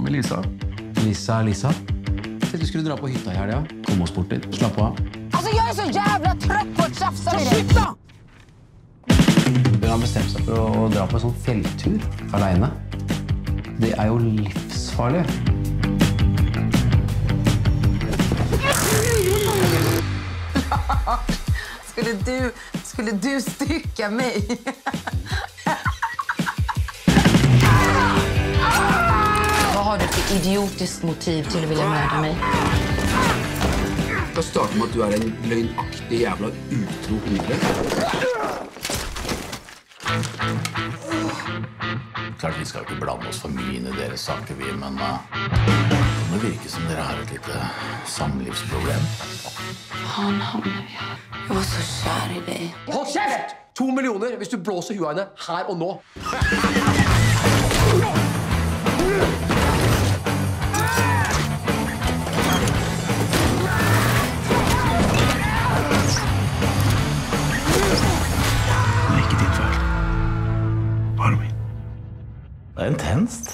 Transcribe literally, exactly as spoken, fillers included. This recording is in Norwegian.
med Lisa. Lisa, Lisa. Så du skulle dra på hytta her, ja. Kom oss bort dit. Slapp av. Altså, jeg er så jævla trøtt på å tjafse med deg. Slutt da! Hun har bestemt seg for å dra på en sånn fjelltur alene. Det er jo livsfarlig. Skulle du, skulle du stycka mig? Vad har du för idiotiskt motiv till att vilja mörda mig? Det starter med at du er en løgnaktig jævla utro hore. Klart vi skal ikke blande oss for mye inn i deres saker, vi, men uh, det virker som dere har et lite samlivsproblem. Han hamnar vi här. Jag var så kär i dig. Hold kjeft! To millioner hvis du blåser huet henne her og nå. Det er ikke din feil. Bare min. Det er intenst.